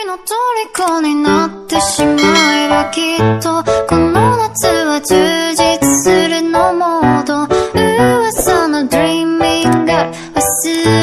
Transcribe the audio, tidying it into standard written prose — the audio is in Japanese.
の虜になってしまえばきっとこの夏は充実するのもっと噂の Dreaming が忘れ